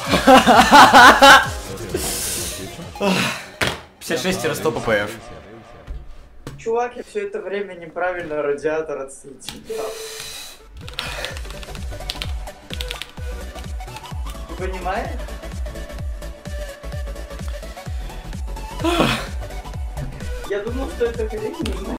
$56 ППФ. Чувак, я все это время неправильно радиатор отсветил. Ты понимаешь? Я думал, что это грязь.